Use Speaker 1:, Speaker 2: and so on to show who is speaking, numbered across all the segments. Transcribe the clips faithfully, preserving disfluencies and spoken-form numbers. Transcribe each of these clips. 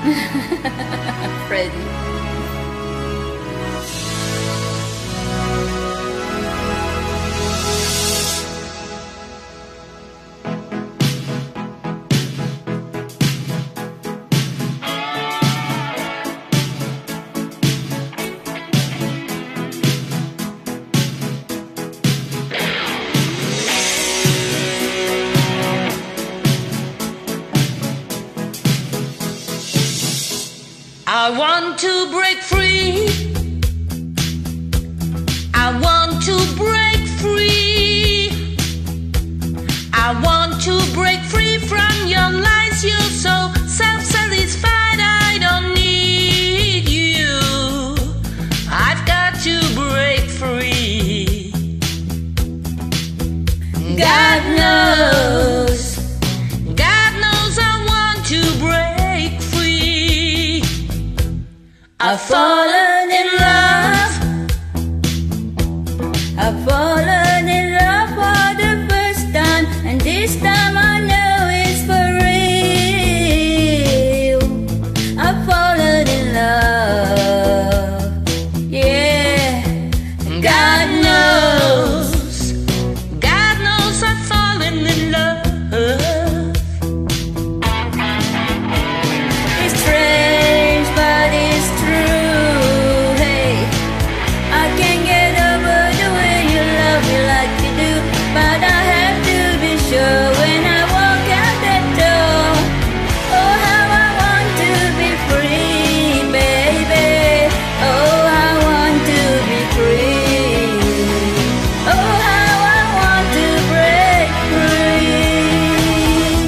Speaker 1: Freddie.
Speaker 2: I want to break free. I want to break free. I want to break free from your lies. You're so self-satisfied. I don't need you. I've got to break free. God knows, God knows I want to break free. I've fallen in love.
Speaker 3: I've fallen in love for the first time, and this time I know it's for real. I've fallen in love, yeah.
Speaker 2: God knows, God knows I've fallen in love.
Speaker 3: It's strange, but it's true. Hey, I can't get over the way you love me like you do, but I have to be sure when I walk out that door. Oh, how I want to be free, baby. Oh, I want to be free. Oh, how I want to break free.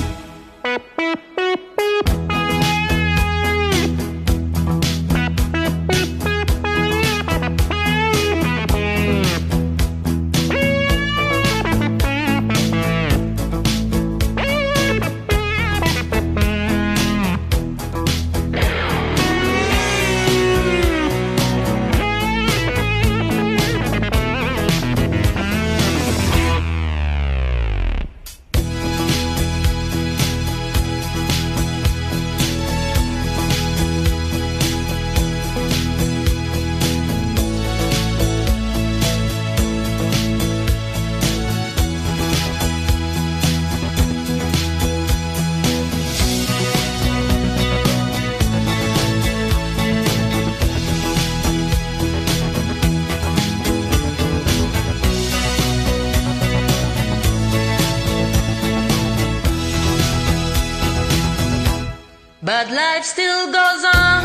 Speaker 2: But life still goes on.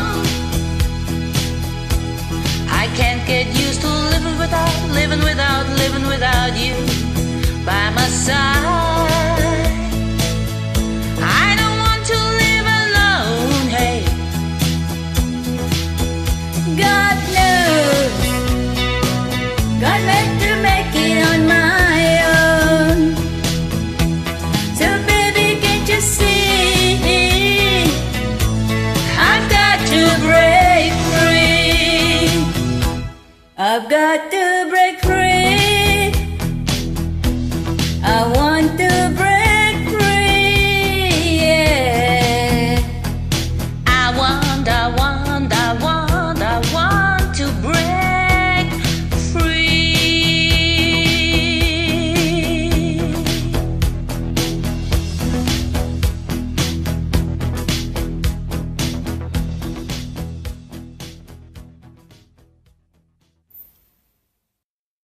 Speaker 2: I can't get used to living without, living without, living without you by my side.